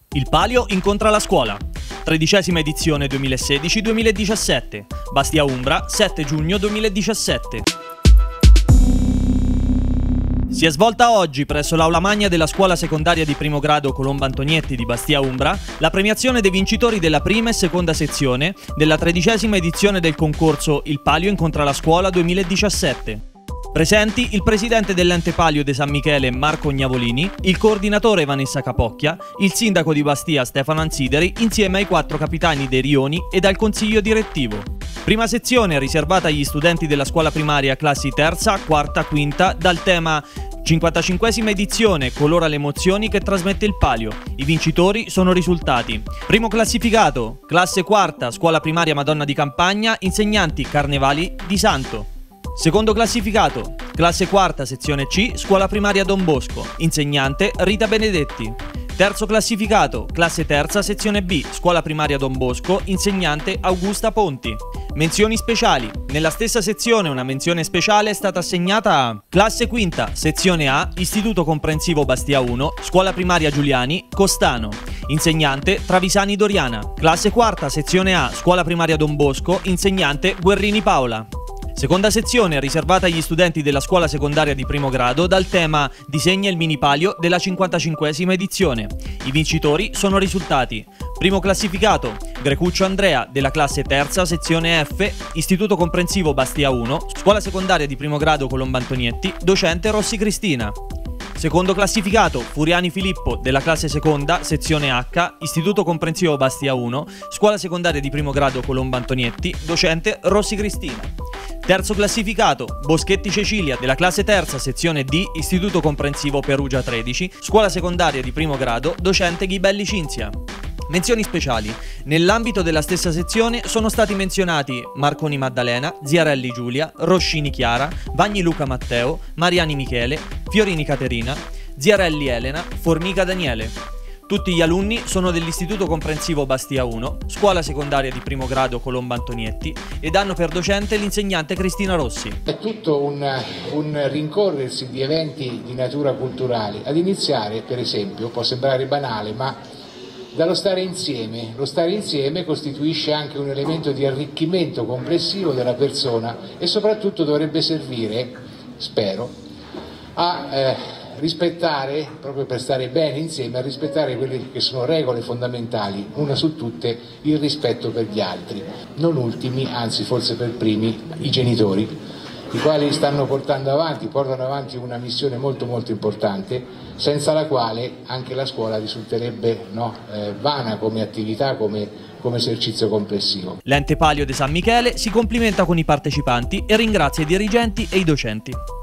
Il Palio incontra la scuola. 13ª edizione 2016-2017. Bastia Umbra, 7 giugno 2017. Si è svolta oggi presso l'Aula Magna della scuola secondaria di primo grado Colombo Antonietti di Bastia Umbra la premiazione dei vincitori della prima e seconda sezione della 13ª edizione del concorso Il Palio incontra la scuola 2017. Presenti il presidente dell'ente Palio de San Michele Marco Gnavolini, il coordinatore Vanessa Capocchia, il sindaco di Bastia Stefano Ansideri insieme ai 4 capitani dei rioni e dal consiglio direttivo. Prima sezione riservata agli studenti della scuola primaria classi terza, quarta, quinta dal tema 55ª edizione colora le emozioni che trasmette il Palio. I vincitori sono risultati: primo classificato, classe quarta, scuola primaria Madonna di Campagna, insegnanti Carnevali di Santo. Secondo classificato, classe quarta, sezione C, scuola primaria Don Bosco, insegnante Rita Benedetti. Terzo classificato, classe terza, sezione B, scuola primaria Don Bosco, insegnante Augusta Ponti. Menzioni speciali. Nella stessa sezione una menzione speciale è stata assegnata a classe quinta, sezione A, istituto comprensivo Bastia 1, scuola primaria Giuliani, Costano. Insegnante Travisani Doriana. Classe quarta, sezione A, scuola primaria Don Bosco, insegnante Guerrini Paola. Seconda sezione riservata agli studenti della scuola secondaria di primo grado dal tema Disegna il mini palio della 55ª edizione. I vincitori sono risultati: primo classificato Grecuccio Andrea della classe terza sezione F, istituto comprensivo Bastia 1, scuola secondaria di primo grado Colombo Antonietti, docente Rossi Cristina. Secondo classificato Furiani Filippo della classe seconda sezione H, istituto comprensivo Bastia 1, scuola secondaria di primo grado Colombo Antonietti, docente Rossi Cristina. Terzo classificato, Boschetti Cecilia, della classe terza, sezione D, istituto comprensivo Perugia 13, scuola secondaria di primo grado, docente Ghibelli Cinzia. Menzioni speciali. Nell'ambito della stessa sezione sono stati menzionati Marconi Maddalena, Ziarelli Giulia, Roscini Chiara, Vagni Luca Matteo, Mariani Michele, Fiorini Caterina, Ziarelli Elena, Formica Daniele. Tutti gli alunni sono dell'Istituto Comprensivo Bastia 1, scuola secondaria di primo grado Colombo Antonietti ed hanno per docente l'insegnante Cristina Rossi. È tutto un rincorrersi di eventi di natura culturale, ad iniziare per esempio, può sembrare banale, ma dallo stare insieme. Lo stare insieme costituisce anche un elemento di arricchimento complessivo della persona e soprattutto dovrebbe servire, spero, a rispettare, proprio per stare bene insieme, a rispettare quelle che sono regole fondamentali, una su tutte il rispetto per gli altri, non ultimi, anzi forse per primi, i genitori, i quali portano avanti una missione molto molto importante, senza la quale anche la scuola risulterebbe vana come attività, come esercizio complessivo. L'ente Palio de San Michele si complimenta con i partecipanti e ringrazia i dirigenti e i docenti.